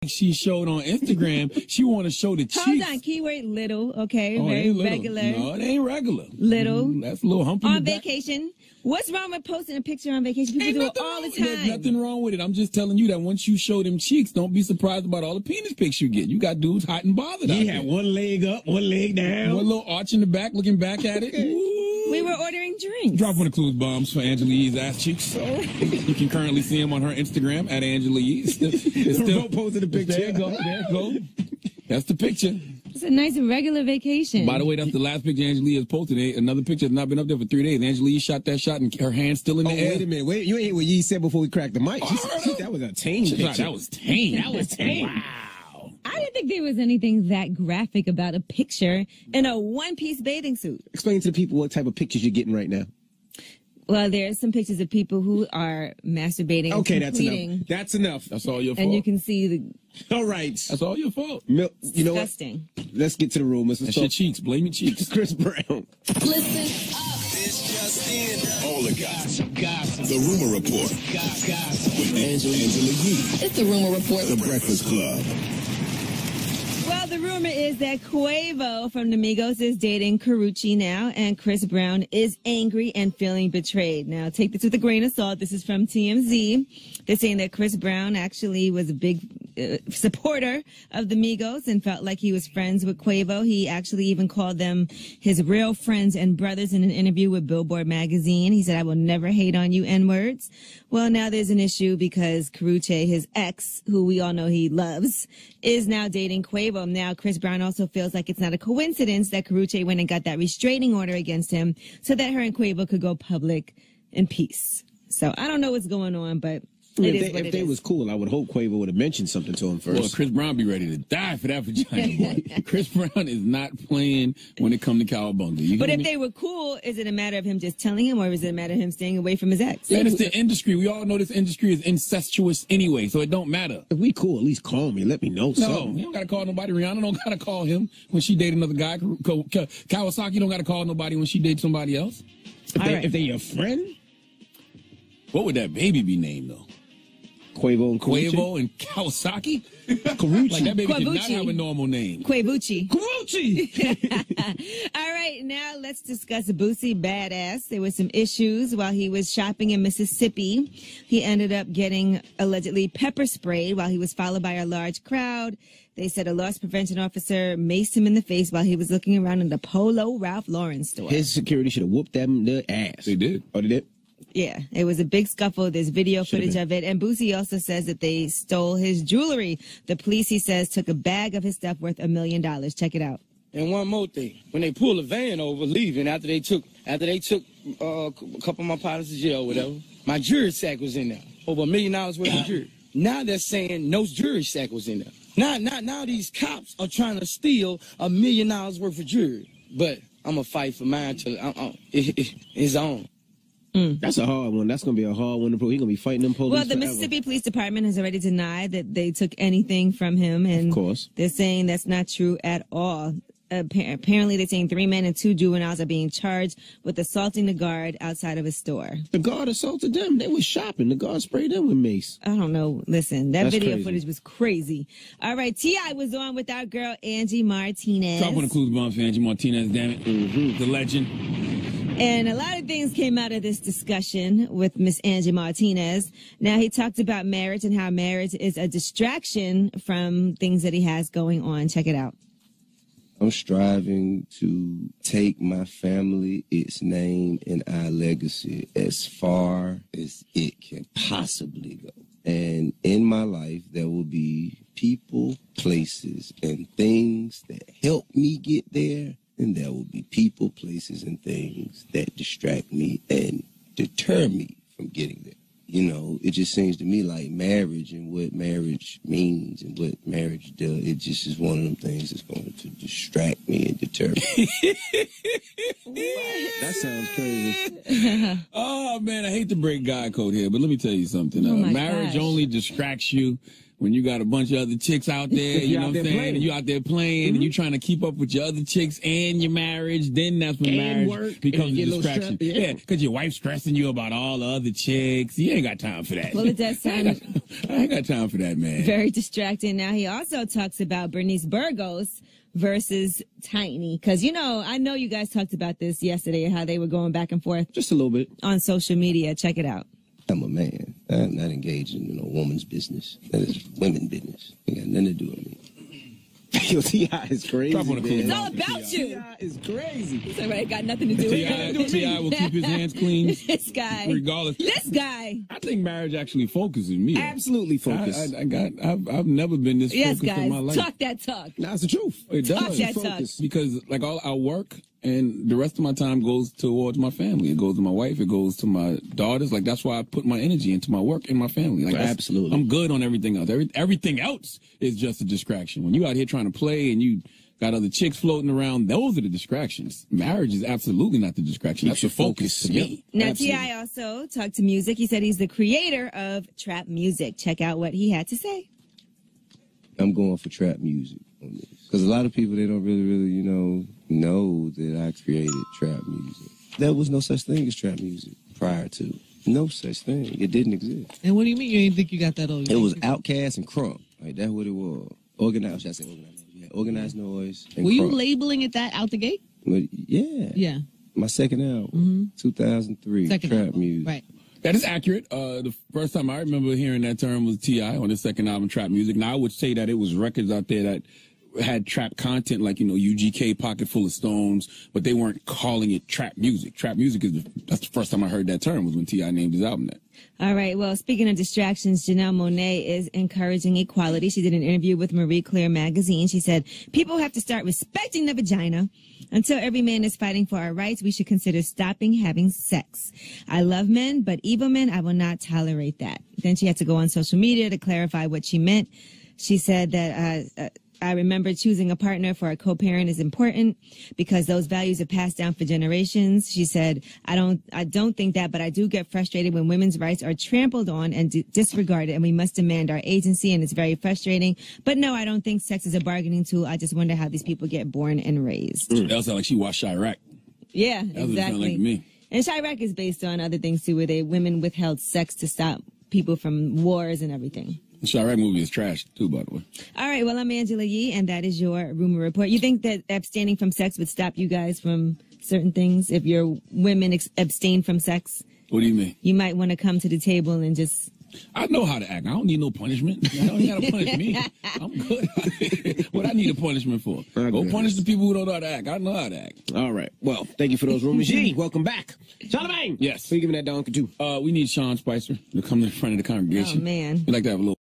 she showed on Instagram. She want to show the cheeks. Hold on, keyword little, okay, very regular. No, it ain't regular. Little. That's a little hump on vacation. What's wrong with posting a picture on vacation? People do it all the time. There's nothing wrong with it. I'm just telling you that once you show them cheeks, don't be surprised about all the penis pics you get. You got dudes hot and bothered out there. He had one leg up, one leg down. One little arch in the back, looking back at it. We were ordering drinks. Drop one of Clues bombs for Angela Yee's ass cheeks. You can currently see him on her Instagram at Angela Yee. It's still posting the picture. There you go. There you go. That's the picture. It's a nice regular vacation. By the way, that's the last picture Angela Yee has posted. Another picture has not been up there for 3 days. Angela Yee shot that shot and her hand's still in the air. Wait a minute. Wait, you ain't hear what Yee said before we cracked the mic. That was a tame picture. That was tame. That was tame. Wow. I didn't think there was anything that graphic about a picture in a one-piece bathing suit. Explain to the people what type of pictures you're getting right now. Well, there's some pictures of people who are masturbating. Okay, that's enough. That's enough. That's all your fault. And you can see the... All right. That's all your fault. You know disgusting. What? Let's get to the room. That's your cheeks. Blame your cheeks. Chris Brown. Listen up. It's just in. All the gossip. The Rumor Report. Gossip. With Angela Yee. It's the Rumor Report. The Breakfast Club. Well, the rumor is that Quavo from the Migos is dating Karrueche now, and Chris Brown is angry and feeling betrayed. Now, take this with a grain of salt. This is from TMZ. They're saying that Chris Brown actually was a big supporter of the Migos and felt like he was friends with Quavo. He actually even called them his real friends and brothers in an interview with Billboard magazine. He said, "I will never hate on you N-words." Well, now there's an issue because Karrueche, his ex, who we all know he loves, is now dating Quavo. Now, Chris Brown also feels like it's not a coincidence that Karrueche went and got that restraining order against him so that her and Quavo could go public in peace. So I don't know what's going on, but if they was cool, I would hope Quavo would have mentioned something to him first. Well, Chris Brown be ready to die for that vagina, boy. Chris Brown is not playing when it comes to cowabunga. But if they were cool, is it a matter of him just telling him, or is it a matter of him staying away from his ex? Man, it's the industry. We all know this industry is incestuous anyway, so it don't matter. If we cool, at least call me. Let me know something. No, you don't got to call nobody. Rihanna don't got to call him when she dated another guy. Kawasaki don't got to call nobody when she dates somebody else. If they your friend? What would that baby be named, though? Quavo and Quavo and Kawasaki? Karrueche. Like that baby did not Quavucci. have a normal name. Quavucci. Karrueche! All right, now let's discuss Boosie Badass. There were some issues while he was shopping in Mississippi. He ended up getting allegedly pepper sprayed while he was followed by a large crowd. They said a loss prevention officer maced him in the face while he was looking around in the Polo Ralph Lauren store. His security should have whooped them the ass. They did. Oh, they did? Yeah, it was a big scuffle. There's video footage of it. And Boosie also says that they stole his jewelry. The police, he says, took a bag of his stuff worth $1 million. Check it out. And one more thing, when they pulled the van over leaving after they took a couple of my partners to jail or whatever, my jury sack was in there, over $1 million worth of jury. Now they're saying no jury sack was in there. Now these cops are trying to steal $1 million worth of jury. But I'm gonna fight for mine till it's on. That's a hard one. That's going to be a hard one to prove. He's going to be fighting them police Well, the forever. Mississippi Police Department has already denied that they took anything from him. And of course. They're saying that's not true at all. Apparently, they're saying 3 men and 2 juveniles are being charged with assaulting the guard outside of a store. The guard assaulted them. They were shopping. The guard sprayed them with mace. I don't know. Listen, that That's video crazy. footage was crazy. All right, T.I. was on with our girl Angie Martinez. Drop one of Clues bombs for Angie Martinez, damn it. The legend. And a lot of things came out of this discussion with Miss Angie Martinez. Now, he talked about marriage and how marriage is a distraction from things that he has going on. Check it out. I'm striving to take my family, its name, and our legacy as far as it can possibly go. And in my life, there will be people, places, and things that help me get there. And there will be people, places, and things that distract me and deter me from getting there. You know, it just seems to me like marriage and what marriage means and what marriage does, it just is one of them things that's going to distract me and deter me. That sounds crazy. Oh, man, I hate to break God code here, but let me tell you something. Oh my marriage gosh. only distracts you when you got a bunch of other chicks out there, you know what I'm saying? Playing. And you out there playing and you trying to keep up with your other chicks and your marriage, then that's when And marriage work, becomes and a get a little distraction. stress, yeah. Because your wife's stressing you about all the other chicks. You ain't got time for that. Well, it does sound I ain't got time for that, man. very distracting. Now, he also talks about Bernice Burgos versus Tiny. Because, I know you guys talked about this yesterday, how they were going back and forth Just a little bit. on social media. Check it out. I'm a man. I'm not engaged in a woman's business. That is women's business. Ain't got nothing to do with me. Yo, T.I. is crazy, Drop on the man. cool It's down. all about you. T.I. is crazy. It's all right. Got nothing to do with it. T.I. will keep his hands clean This guy. regardless. This guy. I think marriage actually focuses me. Absolutely focused. I've never been this Yes, focused in my guys. life. Talk that talk. That's the truth. It Talk does. that talk. Focus. Because like all our work and the rest of my time goes towards my family. It goes to my wife. It goes to my daughters. Like that's why I put my energy into my work and my family. Like that's- Absolutely. I'm good on everything else. Everything else is just a distraction. When you out here trying to play and you got other chicks floating around, those are the distractions. Marriage is absolutely not the distraction. That's the focus to me. Now, Absolutely. T.I. also talked to music. He said he's the creator of trap music. Check out what he had to say. I'm going for trap music on this. Because a lot of people, they don't really, know that I created trap music. There was no such thing as trap music prior to. No such thing. It didn't exist. And what do you mean you didn't think you got that old? It was Outkast and Crunk. Like, that's what it was. Organized, should I say organized? Yeah, Organized Noise and Were you Crunk. labeling it that out the gate? But yeah. Yeah. My second album, 2003, Second trap album. music. Right. That is accurate. The first time I remember hearing that term was T.I. on his second album, Trap Music. Now, I would say that it was records out there that had trap content, like, UGK, Pocket Full of Stones, but they weren't calling it trap music. Trap music that's the first time I heard that term was when T.I. named his album that. All right. Well, speaking of distractions, Janelle Monáe is encouraging equality. She did an interview with Marie Claire magazine. She said, people have to start respecting the vagina. Until every man is fighting for our rights, we should consider stopping having sex. I love men, but evil men, I will not tolerate that. Then she had to go on social media to clarify what she meant. She said that, I remember choosing a partner for a co-parent is important because those values are passed down for generations. She said, I don't think that, but I do get frustrated when women's rights are trampled on and disregarded, and we must demand our agency, and it's very frustrating. But no, I don't think sex is a bargaining tool. I just wonder how these people get born and raised. That sounds like she watched Chirac. Yeah, That's what it sounded exactly. like to me. And Chirac is based on other things too, where women withheld sex to stop people from wars and everything. The Chirac movie is trash, too, by the way. All right, well, I'm Angela Yee, and that is your rumor report. You think that abstaining from sex would stop you guys from certain things if your women abstain from sex? What do you mean? You might want to come to the table and just... I know how to act. I don't need no punishment. I don't got to punish me. I'm good. What I need a punishment for? Go goodness. punish the people who don't know how to act. I know how to act. All right. Well, thank you for those rumors. Yee, welcome back. Charlamagne. Yes. Who you giving that donkey to? We need Sean Spicer to come to the front of the congregation. Oh, man. We like to have a little